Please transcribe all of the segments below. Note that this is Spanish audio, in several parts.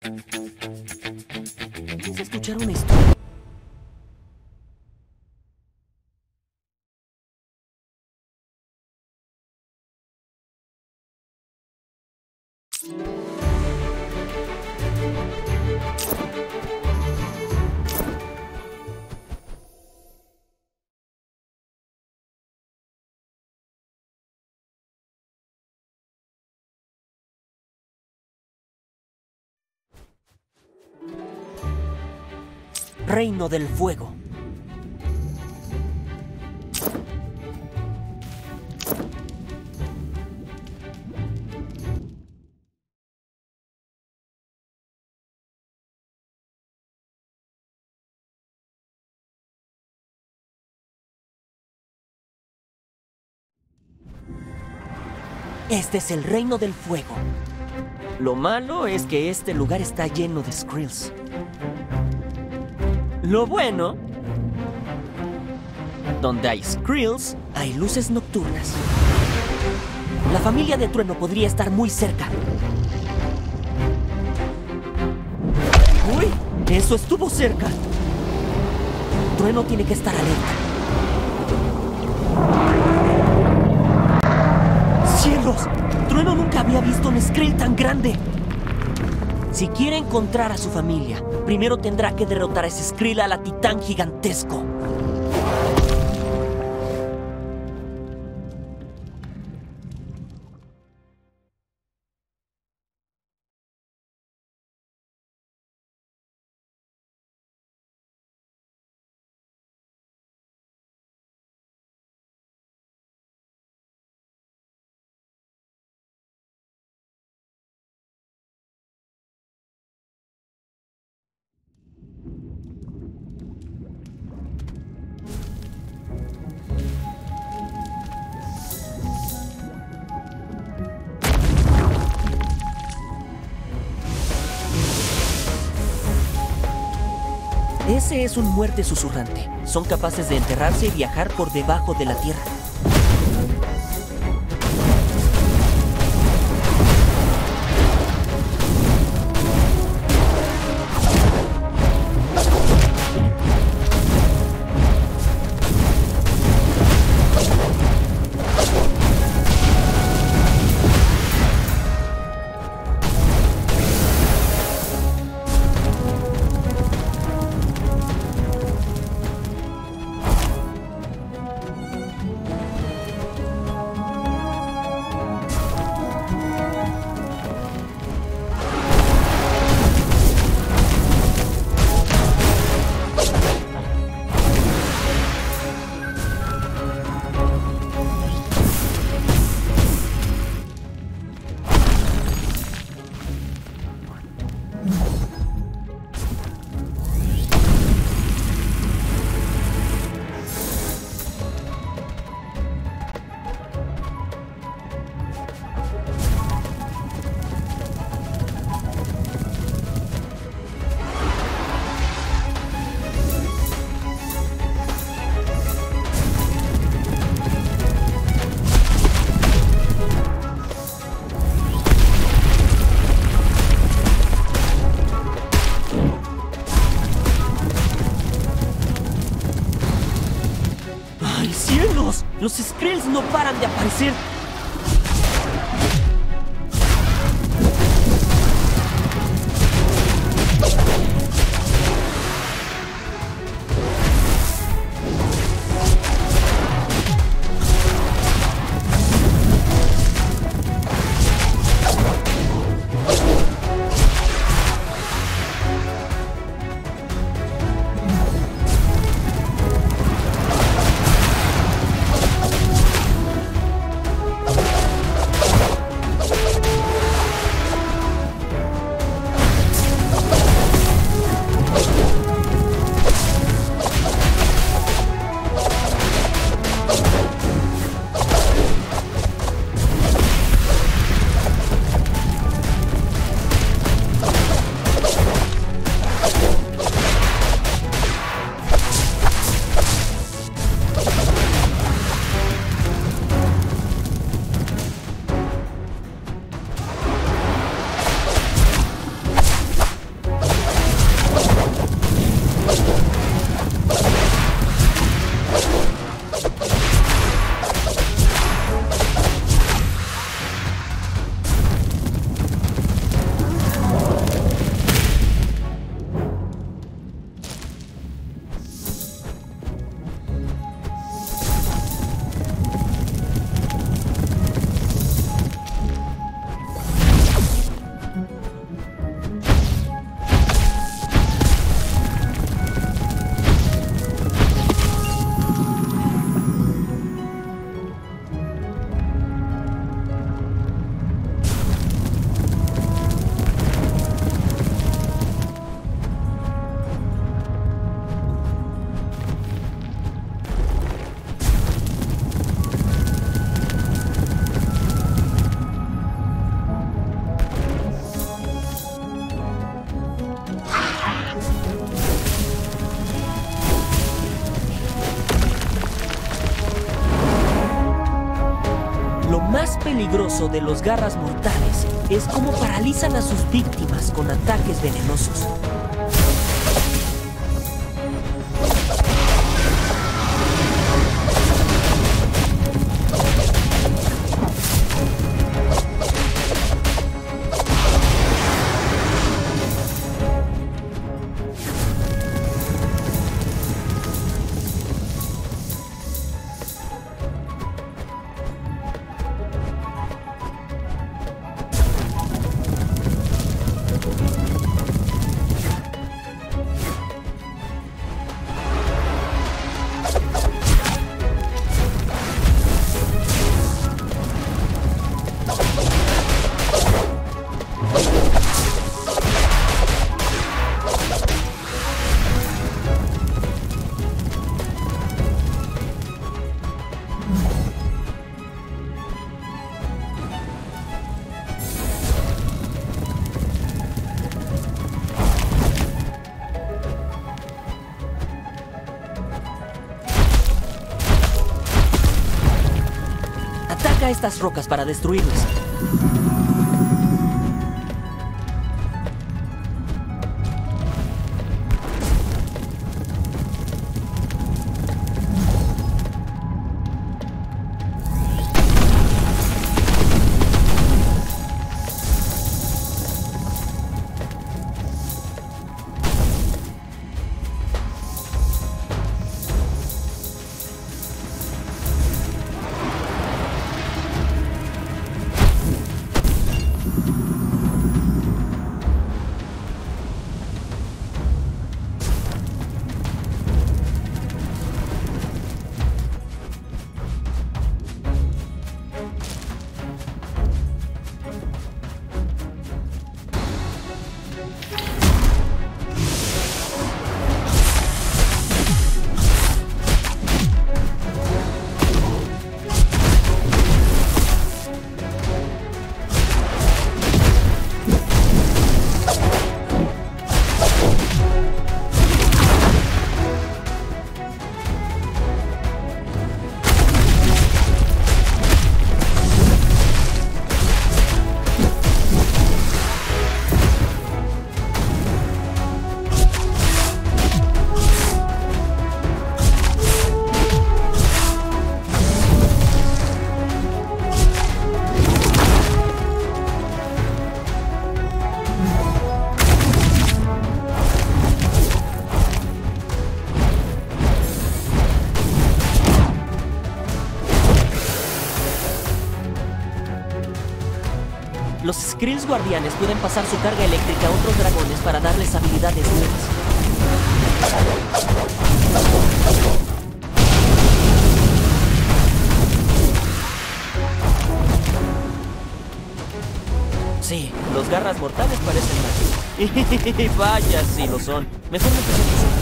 ¿Quieres escuchar una historia? Reino del Fuego. Este es el Reino del Fuego. Lo malo es que este lugar está lleno de Skrills. Lo bueno, donde hay Skrills, hay luces nocturnas. La familia de Trueno podría estar muy cerca. ¡Uy! ¡Eso estuvo cerca! Trueno tiene que estar alerta. ¡Cielos! Trueno nunca había visto un Skrill tan grande. Si quiere encontrar a su familia, primero tendrá que derrotar a ese Skrill ala titán gigantesco. Ese es un muerte susurrante. Son capaces de enterrarse y viajar por debajo de la tierra. Los Skrills no paran de aparecer. peligroso de los garras mortales es cómo paralizan a sus víctimas con ataques venenosos. Ataca estas rocas para destruirlas. Los Skrills guardianes pueden pasar su carga eléctrica a otros dragones para darles habilidades nuevas. Sí, los garras mortales parecen mágicos. Vaya, sí lo son. Mejor me presento.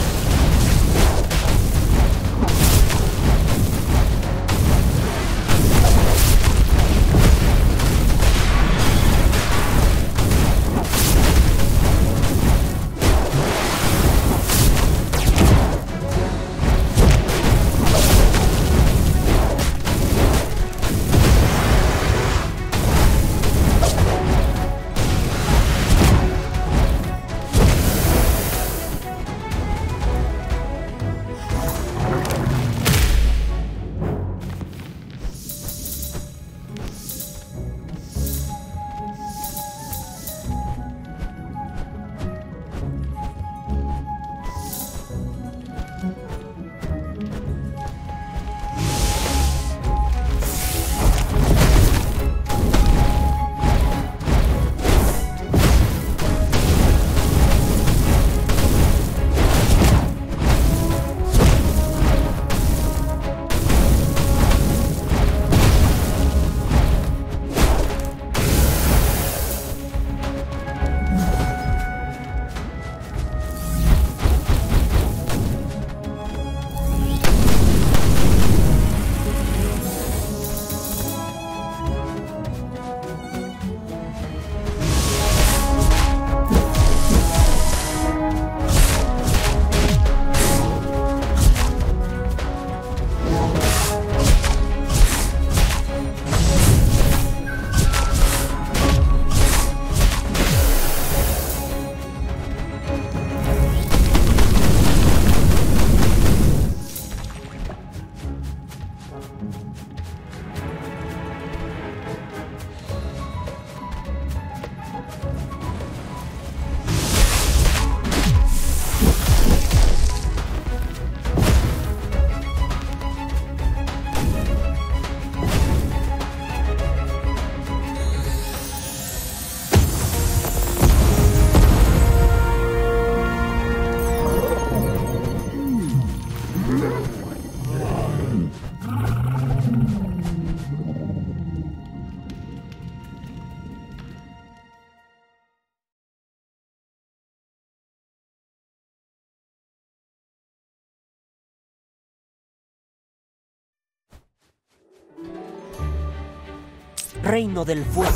Reino del Fuego.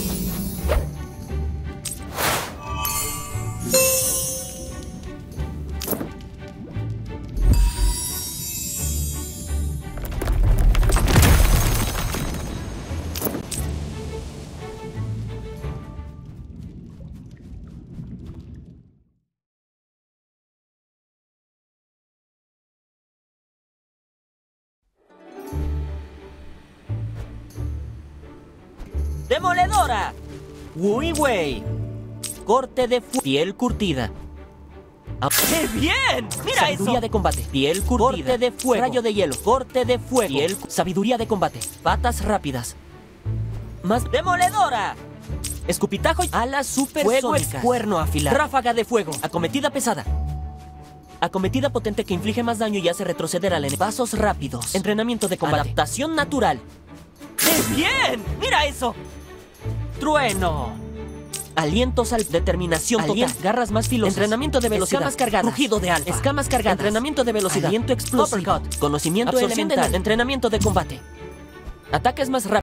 ¡Demoledora! ¡Wui Wei! Corte de fuego. Piel curtida. ¡Qué bien! ¡Mira sabiduría eso! De combate. Piel curtida. Corte de fuego. Rayo de hielo. Corte de fuego. Sabiduría de combate. Patas rápidas. Más demoledora. Escupitajo y alas supersónicas. Fuego es cuerno afilado. Ráfaga de fuego. Acometida pesada. Acometida potente que inflige más daño y hace retroceder al enemigo. Pasos rápidos. Entrenamiento de combate. Adaptación natural. ¡Qué bien! ¡Mira eso! Trueno. Alientos al determinación total. Garras más filosas. Entrenamiento de velocidad. Escamas cargadas. Rugido de alfa. Escamas cargadas. Entrenamiento de velocidad. Aliento explosivo. Uppercut. Conocimiento elemental. Entrenamiento de combate. Ataques más rápidos.